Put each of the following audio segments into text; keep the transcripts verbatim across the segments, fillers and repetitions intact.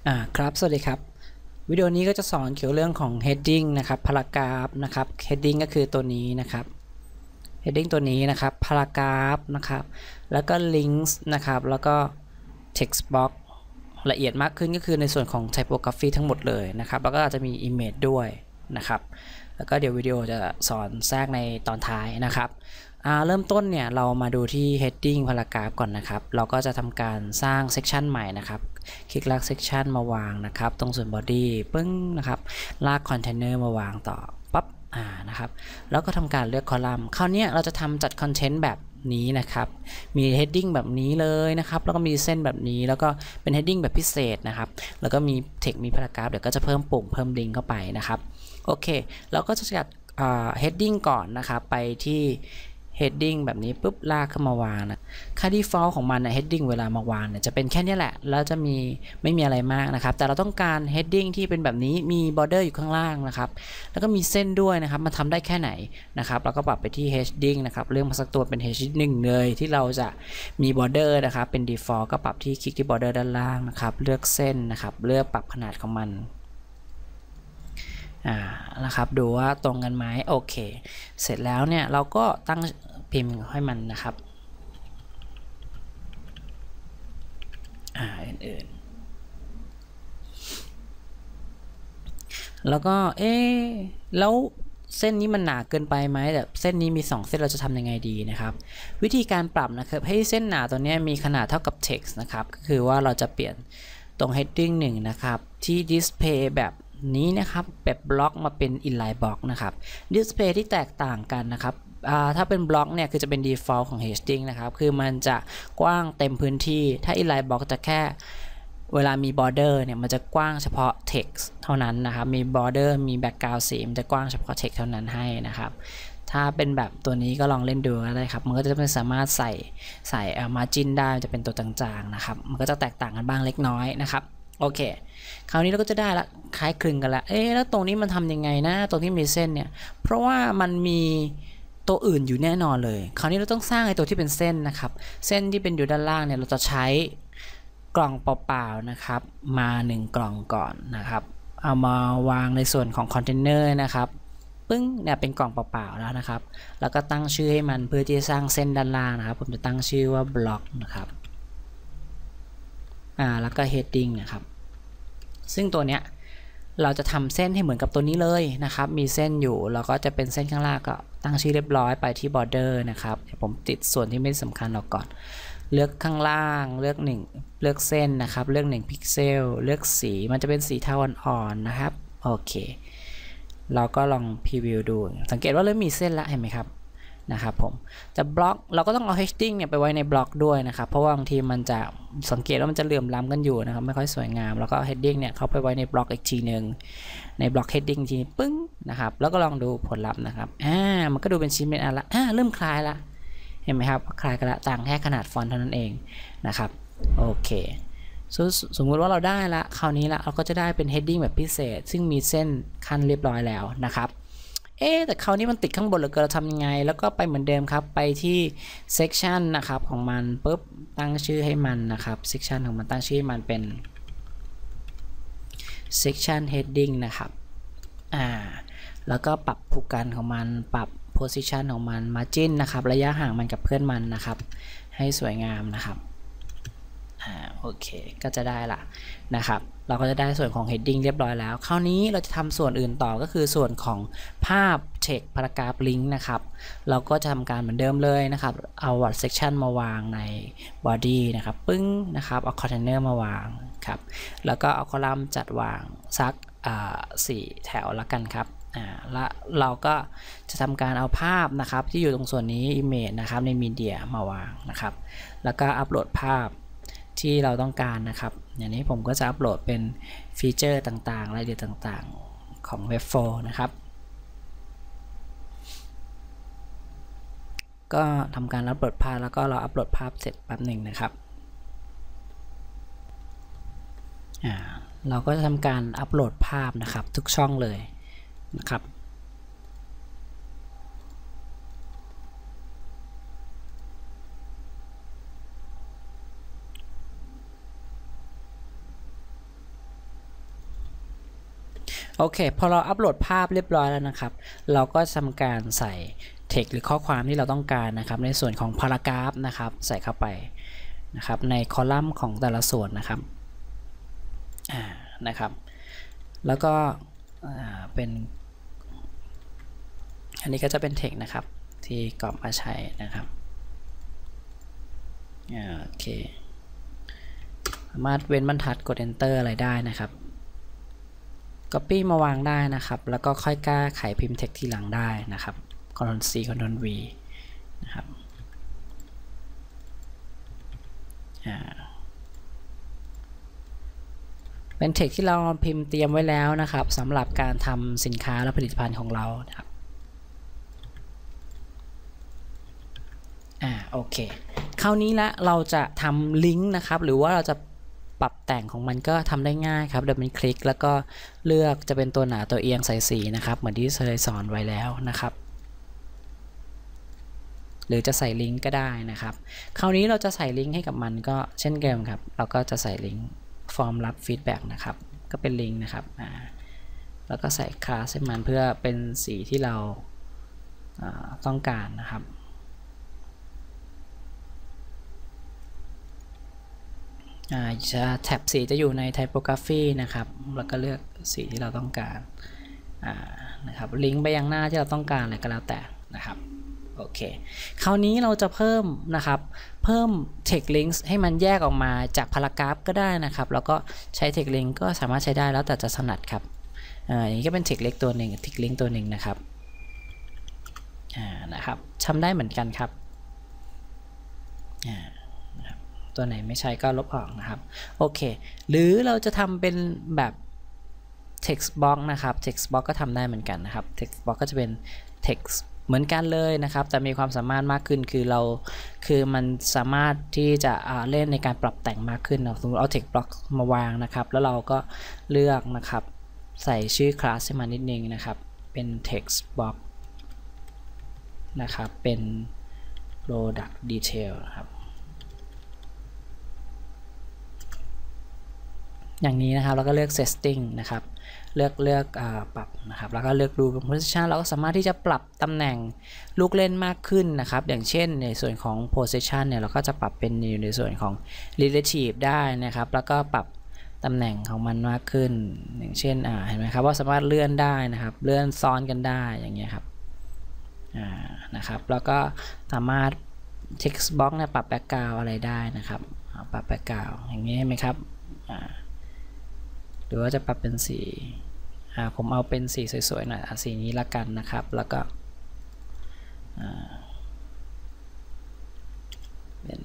อ่าครับสวัสดีครับวิดีโอนี้ก็จะสอนเกี่ยวเรื่องของ heading นะครับ paragraph นะครับ heading ก็คือตัวนี้นะครับ heading ตัวนี้นะครับ paragraph นะครับแล้วก็ links นะครับแล้วก็ text box ละเอียดมากขึ้นก็คือในส่วนของ typography ทั้งหมดเลยนะครับแล้วก็อาจจะมี image ด้วยนะครับแล้วก็เดี๋ยววิดีโอจะสอนแทรกในตอนท้ายนะครับเริ่มต้นเนี่ยเรามาดูที่ heading paragraph ก่อนนะครับเราก็จะทำการสร้าง section ใหม่นะครับคลิกลาก section มาวางนะครับตรงส่วน body ปึ้งนะครับลาก container มาวางต่อปั๊บอ่านะครับแล้วก็ทำการเลือกคอลัมน์คราวนี้เราจะทำจัด content แบบนี้นะครับมี heading แบบนี้เลยนะครับแล้วก็มีเส้นแบบนี้แล้วก็เป็น heading แบบพิเศษนะครับแล้วก็มี text มี paragraph เดี๋ยวก็จะเพิ่มปุ่มเพิ่มลิงก์เข้าไปนะครับโอเคเราก็จะจัด heading ก่อนนะครับไปที่ heading แบบนี้ปุ๊บลากขึ้นมาวางนะค่า default ของมันนะ heading เวลามาวางเนี่ยจะเป็นแค่นี้แหละแล้วจะมีไม่มีอะไรมากนะครับแต่เราต้องการ heading ที่เป็นแบบนี้มี border อยู่ข้างล่างนะครับแล้วก็มีเส้นด้วยนะครับมันทำได้แค่ไหนนะครับเราก็ปรับไปที่ heading นะครับเลือกมาสักตัวเป็น heading หนึ่งเลยที่เราจะมี border นะครับเป็น default ก็ปรับที่คลิกที่ border ด้านล่างนะครับเลือกเส้นนะครับเลือกปรับขนาดของมันอ่านะครับดูว่าตรงกันไหมโอเคเสร็จแล้วเนี่ยเราก็ตั้งพิมพ์ให้มันนะครับอ่าอื่นๆแล้วก็เอ๊แล้วเส้นนี้มันหนาเกินไปไหมแต่เส้นนี้มีสองเส้นเราจะทำยังไงดีนะครับวิธีการปรับนะครับให้เส้นหนาตัวนี้มีขนาดเท่ากับ text นะครับก็คือว่าเราจะเปลี่ยนตรง heading หนึ่งนะครับที่ display แบบนี้นะครับแบบบล็อกมาเป็น inline block นะครับ display ที่แตกต่างกันนะครับถ้าเป็นบล็อกเนี่ยคือจะเป็น default ของ heading นะครับคือมันจะกว้างเต็มพื้นที่ถ้า inline block จะแค่เวลามี border เนี่ยมันจะกว้างเฉพาะ text เท่านั้นนะครับมี border มี background สีมันจะกว้างเฉพาะ text เท่านั้นให้นะครับถ้าเป็นแบบตัวนี้ก็ลองเล่นดูก็ได้ครับมันก็จะไม่สามารถใส่ใส่ margin ได้จะเป็นตัวจางๆนะครับมันก็จะแตกต่างกันบ้างเล็กน้อยนะครับโอเคคราวนี้เราก็จะได้ละคล้ายคลึงกันละเอ๊ะแล้วตรงนี้มันทำยังไงนะตรงที่มีเส้นเนี่ยเพราะว่ามันมีตัวอื่นอยู่แน่นอนเลยคราวนี้เราต้องสร้างไอ้ตัวที่เป็นเส้นนะครับเส้นที่เป็นอยู่ด้านล่างเนี่ยเราจะใช้กล่องเปล่าๆนะครับมาหนึ่งกล่องก่อนนะครับเอามาวางในส่วนของคอนเทนเนอร์นะครับปึ้งเนี่ยเป็นกล่องเปล่าๆแล้วนะครับแล้วก็ตั้งชื่อให้มันเพื่อที่จะสร้างเส้นด้านล่างนะครับผมจะตั้งชื่อว่าบล็อกนะครับอ่าแล้วก็ heading นะครับซึ่งตัวเนี้ยเราจะทำเส้นให้เหมือนกับตัวนี้เลยนะครับมีเส้นอยู่แล้วก็จะเป็นเส้นข้างล่างก็ตั้งชื่อเรียบร้อยไปที่ border นะครับเดี๋ยวผมติดส่วนที่ไม่สำคัญออกก่อนเลือกข้างล่างเลือกหนึ่งเลือกเส้นนะครับเลือกหนึ่งพิกเซลเลือกสีมันจะเป็นสีเทาอ่อนๆนะครับโอเคเราก็ลองพรีวิวดูสังเกตว่าเริ่มมีเส้นละเห็นไหมครับนะครับผมจะบล็อกเราก็ต้องเอา heading เนี่ยไปไว้ในบล็อกด้วยนะครับเพราะว่าบางทีมันจะสังเกตว่ามันจะเหลื่อมล้ำกันอยู่นะครับไม่ค่อยสวยงามแล้วก็ heading เนี่ยเข้าไปไว้ในบล็อกอีกทีหนึ่งในบล็อก heading ทีปึ้งนะครับแล้วก็ลองดูผลลัพธ์นะครับอ่ามันก็ดูเป็นชิ้นเป็นอันละอ่าเริ่มคล้ายละเห็นไหมครับคล้ายกันละต่างแค่ขนาดฟอนต์เท่านั้นเองนะครับโอเคสมมุติว่าเราได้ละคราวนี้ละเราก็จะได้เป็น heading แบบพิเศษซึ่งมีเส้นขั้นเรียบร้อยแล้วนะครับเอ๊แต่คราวนี้มันติดข้างบนเหลือเกินเราทำยังไงแล้วก็ไปเหมือนเดิมครับไปที่ section นะครับของมันปุ๊บตั้งชื่อให้มันนะครับ section ของมันตั้งชื่อมันเป็น section heading นะครับอ่าแล้วก็ปรับผูกกันของมันปรับ position ของมัน margin นะครับระยะห่างมันกับเพื่อนมันนะครับให้สวยงามนะครับอ่าโอเคก็จะได้ละนะครับเราก็จะได้ส่วนของ heading เรียบร้อยแล้วคราวนี้เราจะทำส่วนอื่นต่อก็คือส่วนของภาพ text paragraph link นะครับเราก็จะทำการเหมือนเดิมเลยนะครับเอา section มาวางใน body นะครับปึ้งนะครับเอา container มาวางครับแล้วก็เอาคอลัมน์จัดวางสักสี่แถวละกันครับอ่าแล้วเราก็จะทำการเอาภาพนะครับที่อยู่ตรงส่วนนี้ image นะครับในมีเดียมาวางนะครับแล้วก็อัปโหลดภาพที่เราต้องการนะครับอย่างนี้ผมก็จะอัปโหลดเป็นฟีเจอร์ต่างๆรายละเอียดต่างๆของ เว็บโฟร์ นะครับก็ทำการอัปโหลดภาพแล้วก็เราอัปโหลดภาพเสร็จแป๊บหนึ่งนะครับอ่าเราก็จะทำการอัปโหลดภาพนะครับทุกช่องเลยนะครับโอเคพอเราอัปโหลดภาพเรียบร้อยแล้วนะครับเราก็ทำการใส่ text หรือข้อความที่เราต้องการนะครับในส่วนของ paragraph นะครับใส่เข้าไปนะครับในคอลัมน์ของแต่ละส่วนนะครับอ่านะครับแล้วก็เป็นอันนี้ก็จะเป็น text นะครับที่ก๊อปมาใช้นะครับโอเคสามารถเว้นบรรทัดกด enter อะไรได้นะครับ copy มาวางได้นะครับแล้วก็ค่อยกล้าไขพิมพ์ text ทีหลังได้นะครับ control C control V นะครับเป็น text ที่เราพิมพ์เตรียมไว้แล้วนะครับสำหรับการทำสินค้าและผลิตภัณฑ์ของเรานะครับอ่าโอเคคราวนี้ละเราจะทำลิงก์นะครับหรือว่าเราจะปรับแต่งของมันก็ทำได้ง่ายครับเดี๋ยวมันคลิกแล้วก็เลือกจะเป็นตัวหนาตัวเอียงใส่สีนะครับเหมือนที่เคยสอนไว้แล้วนะครับหรือจะใส่ลิงก์ก็ได้นะครับคราวนี้เราจะใส่ลิงก์ให้กับมันก็เช่นเดิมครับเราก็จะใส่ลิงก์ฟอร์มรับฟีดแบ็กนะครับก็เป็นลิงก์นะครับอ่าแล้วก็ใส่คลาสให้มันเพื่อเป็นสีที่เราต้องการนะครับจะแท็บสีจะอยู่ใน typography นะครับแล้วก็เลือกสีที่เราต้องการนะครับลิงก์ไปยังหน้าที่เราต้องการอะไรก็แล้วแต่นะครับโอเคคราวนี้เราจะเพิ่มนะครับเพิ่ม text links ให้มันแยกออกมาจากพารากราฟก็ได้นะครับแล้วก็ใช้ text link ก็สามารถใช้ได้แล้วแต่จะถนัดครับอย่างนี้ก็เป็น text link ตัวหนึ่ง text link ตัวหนึ่งนะครับนะครับทำได้เหมือนกันครับตัวไหนไม่ใช่ก็ลบออกนะครับโอเคหรือเราจะทำเป็นแบบ text box นะครับ text box ก็ทำได้เหมือนกันนะครับ text box ก็จะเป็น text เหมือนกันเลยนะครับแต่มีความสามารถมากขึ้นคือเราคือมันสามารถที่จะเล่นในการปรับแต่งมากขึ้นสมมติเอา text box มาวางนะครับแล้วเราก็เลือกนะครับใส่ชื่อคลาสให้มานิดนึงนะครับเป็น text box นะครับเป็น product detail นะครับอย่างนี้นะครับแล้วก็เลือก setting นะครับเลือกเลือกปรับนะครับแล้วก็เลือกดู position เราก็สามารถที่จะปรับตำแหน่งลูกเล่นมากขึ้นนะครับอย่างเช่นในส่วนของ position เนี่ยเราก็จะปรับเป็นในส่วนของ relative ได้นะครับแล้วก็ปรับตำแหน่งของมันมากขึ้นอย่างเช่นเห็นไหมครับว่าสามารถเลื่อนได้นะครับเลื่อนซ้อนกันได้อย่างเงี้ยครับนะครับแล้วก็สามารถ text box เนี่ยปรับ background อะไรได้นะครับปรับ background อย่างนี้ไหมครับหรือว่าจะปรับเป็นสีผมเอาเป็นสีสวยๆหน่อยสีนี้ละกันนะครับแล้วก็เป็น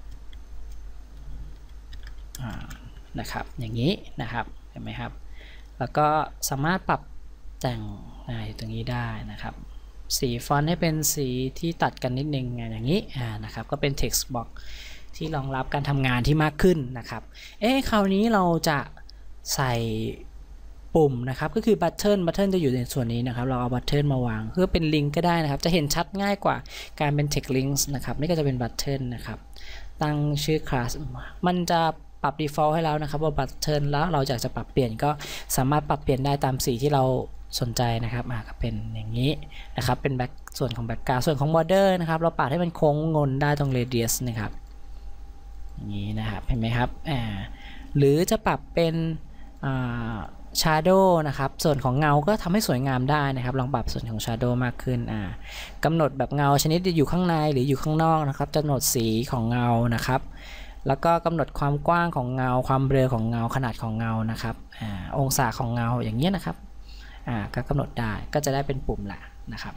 นะครับอย่างนี้นะครับเห็นไหมครับแล้วก็สามารถปรับแต่งอยู่ตรงนี้ได้นะครับสีฟอนต์ให้เป็นสีที่ตัดกันนิดนึงอย่างนี้นะครับก็เป็น text box ที่รองรับการทำงานที่มากขึ้นนะครับเอ๊ะคราวนี้เราจะใส่ปุ่มนะครับก็คือบัตเทิลบัตเทิลจะอยู่ในส่วนนี้นะครับเราเอาบัตเทิลมาวางเพื่อเป็นลิงก์ก็ได้นะครับจะเห็นชัดง่ายกว่าการเป็น text links นะครับนี่ก็จะเป็นบัตเทิลนะครับตั้งชื่อคลาสมันจะปรับ default ให้แล้วนะครับว่าบัตเทิลแล้วเราอยากจะปรับเปลี่ยนก็สามารถปรับเปลี่ยนได้ตามสีที่เราสนใจนะครับอ่าก็เป็นอย่างนี้นะครับเป็นแบ็คส่วนของแบ็คกราวด์ส่วนของ border นะครับเราปรับให้มันโค้งงนได้ตรง radius นะครับอย่างนี้นะครับเห็นไหมครับอ่าหรือจะปรับเป็นshadow นะครับส่วนของเงาก็ทำให้สวยงามได้นะครับลองปรับส่วนของ shadow มากขึ้นอ่ากำหนดแบบเงาชนิดจะอยู่ข้างในหรืออยู่ข้างนอกนะครับกำหนดสีของเงานะครับแล้วก็กำหนดความกว้างของเงาความเบลอของเงาขนาดของเงานะครับอ่าองศาของเงาอย่างเงี้ยนะครับอ่าก็กำหนดได้ก็จะได้เป็นปุ่มละนะครับ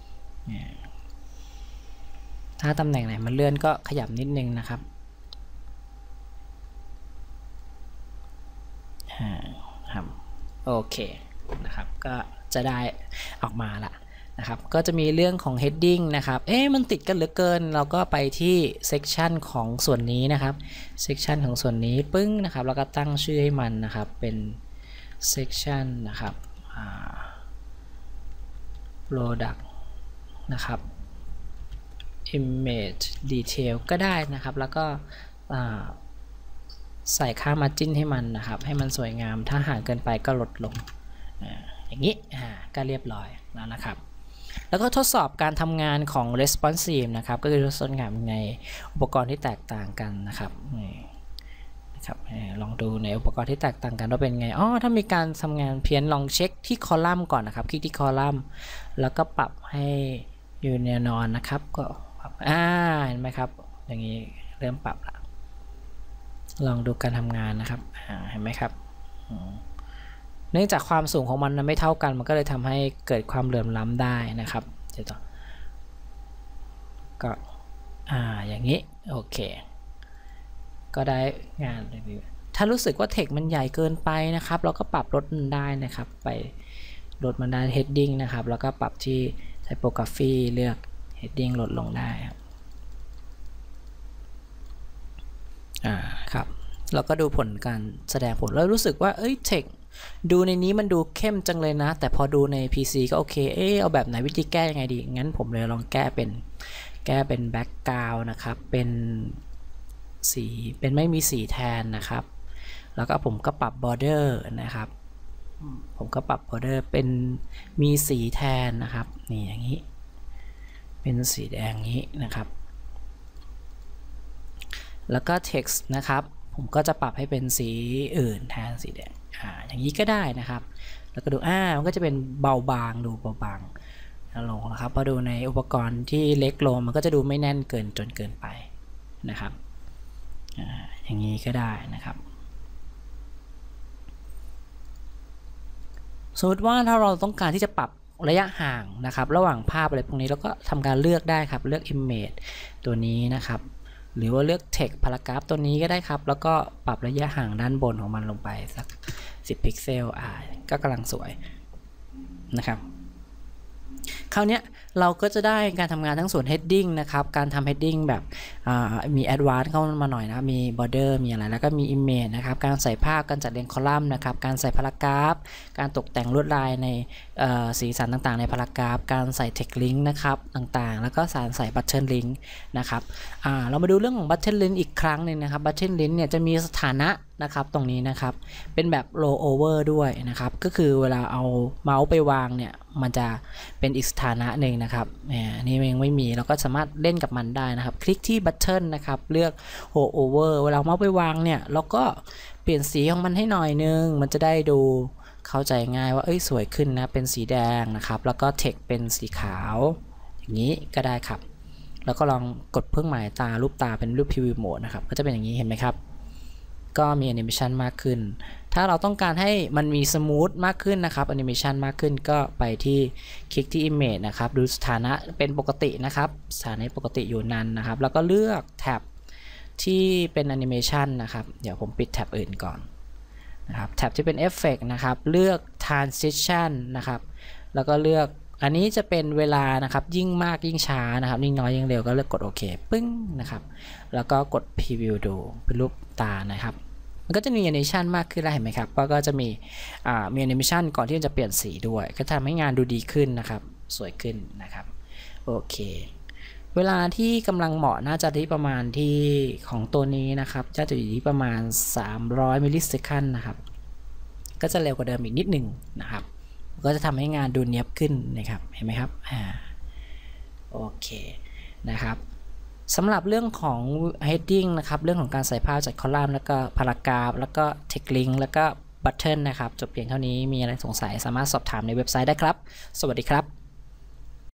ถ้าตำแหน่งไหนมันเลื่อนก็ขยับนิดนึงนะครับครับโอเคนะครับก็จะได้ออกมาละนะครับก็จะมีเรื่องของ heading นะครับเอ๊ะมันติดกันเหลือเกินเราก็ไปที่ section ของส่วนนี้นะครับ section ของส่วนนี้ปึ้งนะครับแล้วก็ตั้งชื่อให้มันนะครับเป็น section นะครับ product นะครับ image detail ก็ได้นะครับแล้วก็ใส่ค่า margin ให้มันนะครับให้มันสวยงามถ้าห่างเกินไปก็ลดลงอย่างนี้ก็เรียบร้อยแล้วนะครับแล้วก็ทดสอบการทำงานของ responsive นะครับก็คือทดสอบงานในอุปกรณ์ที่แตกต่างกันนะครับนะครับลองดูในอุปกรณ์ที่แตกต่างกันว่าเป็นไงอ๋อถ้ามีการทำงานเพี้ยนลองเช็คที่คอลัมน์ก่อนนะครับคลิกที่คอลัมน์แล้วก็ปรับให้อยู่แนวนอนนะครับก็ปรับอ่าเห็นไหมครับอย่างนี้เริ่มปรับละลองดูการทำงานนะครับเห็นไหมครับเนื่องจากความสูงของมันไม่เท่ากันมันก็เลยทำให้เกิดความเหลื่อมล้ำได้นะครับเดี๋ยวต่อก็อ่าอย่างนี้โอเคก็ได้งานรีวิวถ้ารู้สึกว่าเทคมันใหญ่เกินไปนะครับเราก็ปรับลดมันได้นะครับไปลดมันได้ heading นะครับแล้วก็ปรับที่ typography เลือก heading ลดลงได้ครับอ่าครับเราก็ดูผลการแสดงผลแล้วรู้สึกว่าเอ้ยเทคดูในนี้มันดูเข้มจังเลยนะแต่พอดูใน พี ซี ก็โอเคเออเอาแบบไหนวิธีแก้ยังไงดีงั้นผมเลยลองแก้เป็นแก้เป็นแบ็กกราวด์นะครับเป็นสีเป็นไม่มีสีแทนนะครับแล้วก็ผมก็ปรับบอร์เดอร์นะครับผมก็ปรับบอร์เดอร์เป็นมีสีแทนนะครับนี่อย่างนี้เป็นสีแดงนี้นะครับแล้วก็ text นะครับผมก็จะปรับให้เป็นสีอื่นแทนสีแดงอ่าอย่างนี้ก็ได้นะครับแล้วก็ดูอ่ามันก็จะเป็นเบาบางดูเบาบางลงนะครับพอดูในอุปกรณ์ที่เล็กลงมันก็จะดูไม่แน่นเกินจนเกินไปนะครับอ่าอย่างนี้ก็ได้นะครับสมมติว่าถ้าเราต้องการที่จะปรับระยะห่างนะครับระหว่างภาพอะไรพวกนี้เราก็ทำการเลือกได้ครับเลือก image ตัวนี้นะครับหรือว่าเลือก text paragraph ตัวนี้ก็ได้ครับแล้วก็ปรับระยะห่างด้านบนของมันลงไปสักสิบพิกเซลอ่าก็กำลังสวยนะครับคราวนี้เราก็จะได้การทำงานทั้งส่วน heading นะครับการทำ heading แบบมี advanced เข้ามาหน่อยนะมี border มีอะไรแล้วก็มี image นะครับการใส่ภาพการจัดเรียงคอลัมน์นะครับการใส่พารากราฟการตกแต่งลวดลายในสีสันต่างๆในพารากราฟการใส่ text link นะครับต่างๆแล้วก็สารใส่ button link นะครับเรามาดูเรื่องของ button link อีกครั้งหนึ่งนะครับ button link เนี่ยจะมีสถานะนะครับตรงนี้นะครับเป็นแบบ roll over ด้วยนะครับก็คือเวลาเอาเมาส์ไปวางเนี่ยมันจะเป็นอีกสถานะหนึ่งนะครับอันนี้ยังไม่มีเราก็สามารถเล่นกับมันได้นะครับคลิกที่ button นะครับเลือก roll over เวลาเมาส์ไปวางเนี่ยเราก็เปลี่ยนสีของมันให้หน่อยนึงมันจะได้ดูเข้าใจง่ายว่าเอ้ยสวยขึ้นนะเป็นสีแดงนะครับแล้วก็ text เป็นสีขาวอย่างนี้ก็ได้ครับแล้วก็ลองกดเครื่องหมายตารูปตาเป็นรูป preview mode นะครับก็จะเป็นอย่างนี้เห็นไหมครับก็มีแอนิเมชันมากขึ้นถ้าเราต้องการให้มันมีสมูทมากขึ้นนะครับแอนิเมชันมากขึ้นก็ไปที่คลิกที่ Image นะครับดูสถานะเป็นปกตินะครับสถานะปกติอยู่นั้นนะครับแล้วก็เลือกแท็บที่เป็นแอนิเมชันนะครับเดี๋ยวผมปิดแท็บอื่นก่อนนะครับแท็บที่เป็นเอฟเฟกต์นะครับเลือก Transition นะครับแล้วก็เลือกอันนี้จะเป็นเวลานะครับยิ่งมากยิ่งช้านะครับยิ่งน้อยยิ่งเร็วก็เลือกกดโอเคปึ้งนะครับแล้วก็กด Preview ดูเป็นรูปตานะครับมันก็จะมีแอนิเมชันมากขึ้นแล้วเห็นไหมครับก็จะมีอ่ามีแอนิเมชันก่อนที่จะเปลี่ยนสีด้วยก็ทำให้งานดูดีขึ้นนะครับสวยขึ้นนะครับโอเคเวลาที่กำลังเหมาะน่าจะที่ประมาณที่ของตัวนี้นะครับจะอยู่ที่ประมาณสามร้อยมิลลิเซคันนะครับก็จะเร็วกว่าเดิมอีกนิดหนึ่งนะครับก็จะทำให้งานดูเนียบขึ้นนะครับเห็นไหมครับอ่าโอเคนะครับสำหรับเรื่องของ heading นะครับเรื่องของการใส่ภาพจากคอลัมน์แล้วก็พารากราฟแล้วก็ text link แล้วก็ button นะครับจบเพียงเท่านี้มีอะไรสงสัยสามารถสอบถามในเว็บไซต์ได้ครับสวัสดีครับ